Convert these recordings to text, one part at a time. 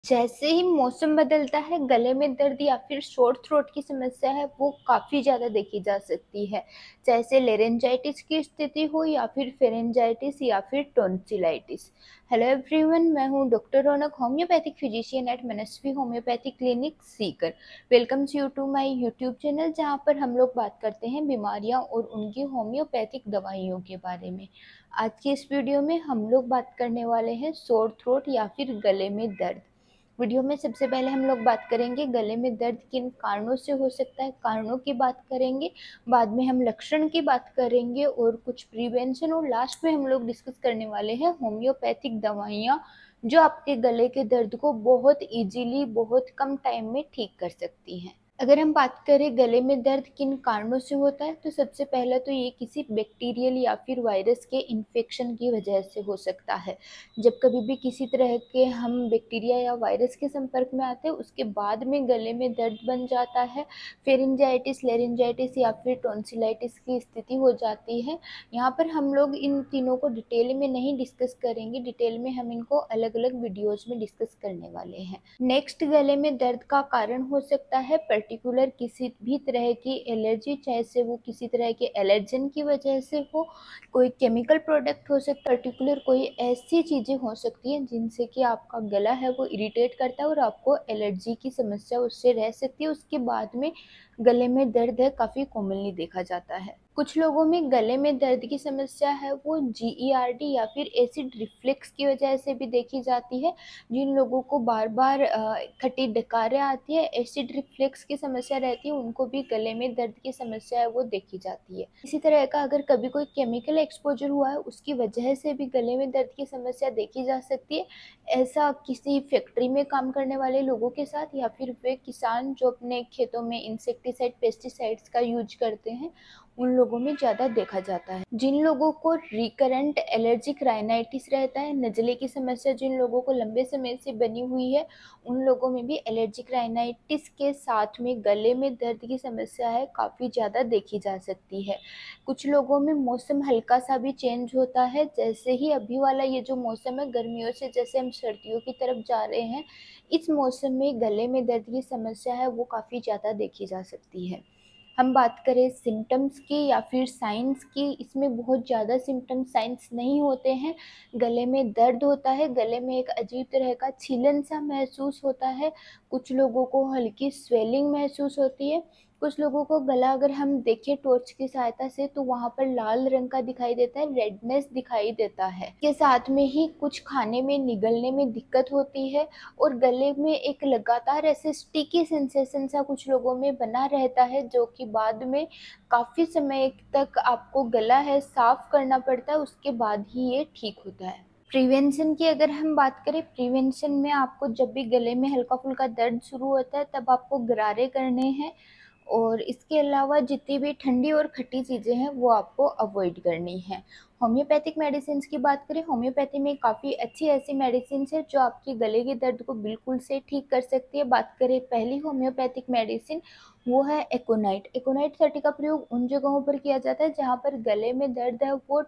जैसे ही मौसम बदलता है गले में दर्द या फिर शोर थ्रोट की समस्या है वो काफ़ी ज़्यादा देखी जा सकती है। जैसे लेरेंजाइटिस की स्थिति हो या फिर फेरेंजाइटिस या फिर टॉन्सिलाइटिस। हेलो एवरीवन, मैं हूँ doctor Raunak, homeopathic physician at Manasvi homeopathic clinic Sikar. Welcomes you to my YouTube channel, जहाँ पर हम लोग बात करते हैं बीमारियाँ और उनकी होम्योपैथिक दवाइयों के बारे में। आज की इस वीडियो में हम लोग बात करने वाले हैं शोर थ्रोट या फिर गले में दर्द। वीडियो में सबसे पहले हम लोग बात करेंगे गले में दर्द किन कारणों से हो सकता है, कारणों की बात करेंगे। बाद में हम लक्षण की बात करेंगे और कुछ प्रिवेंशन, और लास्ट में हम लोग डिस्कस करने वाले हैं होम्योपैथिक दवाइयाँ जो आपके गले के दर्द को बहुत इजीली बहुत कम टाइम में ठीक कर सकती हैं। अगर हम बात करें गले में दर्द किन कारणों से होता है, तो सबसे पहला तो ये किसी बैक्टीरियल या फिर वायरस के इन्फेक्शन की वजह से हो सकता है। जब कभी भी किसी तरह के हम बैक्टीरिया या वायरस के संपर्क में आते हैं उसके बाद में गले में दर्द बन जाता है। फेरिंजाइटिस, लेरिंजाइटिस या फिर टॉन्सिलाइटिस की स्थिति हो जाती है। यहाँ पर हम लोग इन तीनों को डिटेल में नहीं डिस्कस करेंगे, डिटेल में हम इनको अलग अलग वीडियोज में डिस्कस करने वाले हैं। नेक्स्ट, गले में दर्द का कारण हो सकता है पर्टिकुलर किसी भी तरह की एलर्जी, चाहे से वो किसी तरह के एलर्जन की वजह से हो, कोई केमिकल प्रोडक्ट हो सकता है, पर्टिकुलर कोई ऐसी चीज़ें हो सकती हैं जिनसे कि आपका गला है वो इरिटेट करता है और आपको एलर्जी की समस्या उससे रह सकती है। उसके बाद में गले में दर्द है काफ़ी कॉमनली देखा जाता है। कुछ लोगों में गले में दर्द की समस्या है वो GERD या फिर एसिड रिफ्लेक्स की वजह से भी देखी जाती है। जिन लोगों को बार बार खट्टी डकारें आती है, एसिड रिफ्लेक्स की समस्या रहती है, उनको भी गले में दर्द की समस्या है वो देखी जाती है। इसी तरह का अगर कभी कोई केमिकल एक्सपोजर हुआ है उसकी वजह से भी गले में दर्द की समस्या देखी जा सकती है। ऐसा किसी फैक्ट्री में काम करने वाले लोगों के साथ या फिर वे किसान जो अपने खेतों में इंसेक्टिसाइड पेस्टिसाइड्स का यूज करते हैं उन लोगों में ज़्यादा देखा जाता है। जिन लोगों को रिकरेंट एलर्जिक राइनाइटिस रहता है, नज़ले की समस्या जिन लोगों को लंबे समय से बनी हुई है, उन लोगों में भी एलर्जिक राइनाइटिस के साथ में गले में दर्द की समस्या है काफ़ी ज़्यादा देखी जा सकती है। कुछ लोगों में मौसम हल्का सा भी चेंज होता है, जैसे ही अभी वाला ये जो मौसम है गर्मियों से जैसे हम सर्दियों की तरफ जा रहे हैं, इस मौसम में गले में दर्द की समस्या है वो काफ़ी ज़्यादा देखी जा सकती है। हम बात करें सिम्टम्स की या फिर साइंस की, इसमें बहुत ज़्यादा सिम्टम्स साइंस नहीं होते हैं। गले में दर्द होता है, गले में एक अजीब तरह का छीलन सा महसूस होता है, कुछ लोगों को हल्की स्वेलिंग महसूस होती है, कुछ लोगों को गला अगर हम देखें टॉर्च की सहायता से तो वहाँ पर लाल रंग का दिखाई देता है, रेडनेस दिखाई देता है। के साथ में ही कुछ खाने में निगलने में दिक्कत होती है और गले में एक लगातार ऐसे स्टिकी सेंसेशन सा कुछ लोगों में बना रहता है, जो कि बाद में काफ़ी समय तक आपको गला है साफ करना पड़ता है, उसके बाद ही ये ठीक होता है। प्रिवेंशन की अगर हम बात करें, प्रिवेंशन में आपको जब भी गले में हल्का फुल्का दर्द शुरू होता है तब आपको गरारे करने हैं, और इसके अलावा जितनी भी ठंडी और खट्टी चीज़ें हैं वो आपको अवॉइड करनी है। होम्योपैथिक मेडिसिन की बात करें, होम्योपैथी में काफ़ी अच्छी ऐसी मेडिसिन है जो आपके गले के दर्द को बिल्कुल से ठीक कर सकती है। बात करें पहली होम्योपैथिक मेडिसिन, वो है एकोनाइट। एकोनाइट 30 का प्रयोग उन जगहों पर किया जाता है जहाँ पर गले में दर्द है वो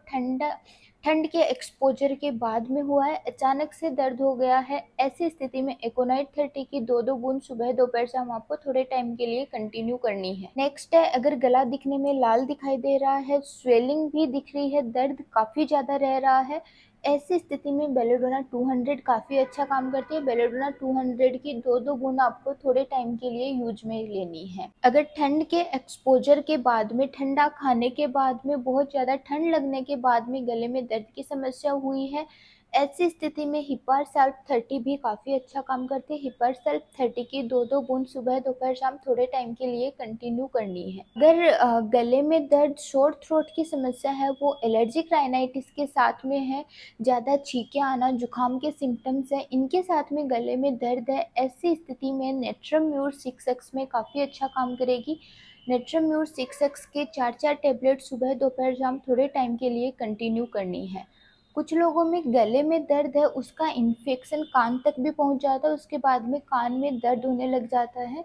ठंड के एक्सपोजर के बाद में हुआ है, अचानक से दर्द हो गया है। ऐसी स्थिति में एकोनाइट 30 की 2-2 बूंद सुबह दोपहर शाम आपको थोड़े टाइम के लिए कंटिन्यू करनी है। नेक्स्ट है, अगर गला दिखने में लाल दिखाई दे रहा है, स्वेलिंग भी दिख रही है, दर्द काफ़ी ज़्यादा रह रहा है, ऐसी स्थिति में बेलेडोना 200 काफ़ी अच्छा काम करती है। बेलेडोना 200 की 2-2 बूंद आपको थोड़े टाइम के लिए यूज में लेनी है। अगर ठंड के एक्सपोजर के बाद में, ठंडा खाने के बाद में, बहुत ज़्यादा ठंड लगने के बाद में गले में दर्द की समस्या हुई है, ऐसी स्थिति में हिपार सल्फ 30 भी काफ़ी अच्छा काम करती है। हिपार सल्फ 30 की 2-2 बूंद सुबह दोपहर शाम थोड़े टाइम के लिए कंटिन्यू करनी है। अगर गले में दर्द, शोर थ्रोट की समस्या है वो एलर्जिक राइनाइटिस के साथ में है, ज़्यादा छींके आना, जुकाम के सिम्टम्स हैं, इनके साथ में गले में दर्द है, ऐसी स्थिति में नेट्रम म्यूर 6X में काफ़ी अच्छा काम करेगी। नेट्रम म्यूर 6X के 4-4 टैबलेट सुबह दोपहर शाम थोड़े टाइम के लिए कंटिन्यू करनी है। कुछ लोगों में गले में दर्द है उसका इन्फेक्शन कान तक भी पहुंच जाता है, उसके बाद में कान में दर्द होने लग जाता है।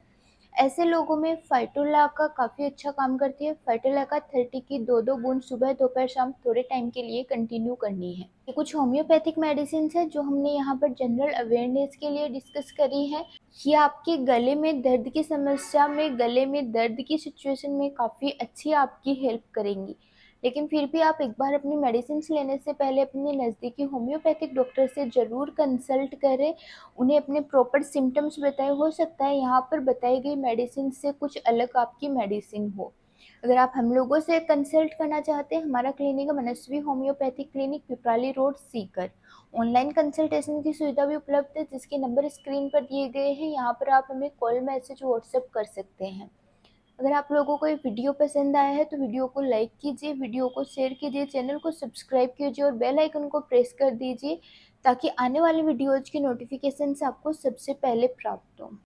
ऐसे लोगों में फाइटोलाका काफ़ी अच्छा काम करती है। फाइटोलाका 30 की 2-2 बूंद सुबह, दोपहर, शाम थोड़े टाइम के लिए कंटिन्यू करनी है। ये कुछ होम्योपैथिक मेडिसिन है जो हमने यहाँ पर जनरल अवेयरनेस के लिए डिस्कस करी है। ये आपके गले में दर्द की समस्या में, गले में दर्द की सिचुएशन में काफ़ी अच्छी आपकी हेल्प करेंगी। लेकिन फिर भी आप एक बार अपनी मेडिसिन लेने से पहले अपने नज़दीकी होम्योपैथिक डॉक्टर से ज़रूर कंसल्ट करें। उन्हें अपने प्रॉपर सिम्टम्स बताएं। हो सकता है यहाँ पर बताई गई मेडिसिन से कुछ अलग आपकी मेडिसिन हो। अगर आप हम लोगों से कंसल्ट करना चाहते हैं, हमारा क्लिनिक है Manasvi homeopathic clinic, Piprali road, Sikar. Online consultation की सुविधा भी उपलब्ध है, जिसके नंबर स्क्रीन पर दिए गए हैं। यहाँ पर आप हमें कॉल, मैसेज, व्हाट्सएप कर सकते हैं। अगर आप लोगों को ये वीडियो पसंद आया है तो वीडियो को लाइक कीजिए, वीडियो को शेयर कीजिए, चैनल को सब्सक्राइब कीजिए और बेल आइकन को प्रेस कर दीजिए, ताकि आने वाली वीडियोज़ की नोटिफिकेशन आपको सबसे पहले प्राप्त हो।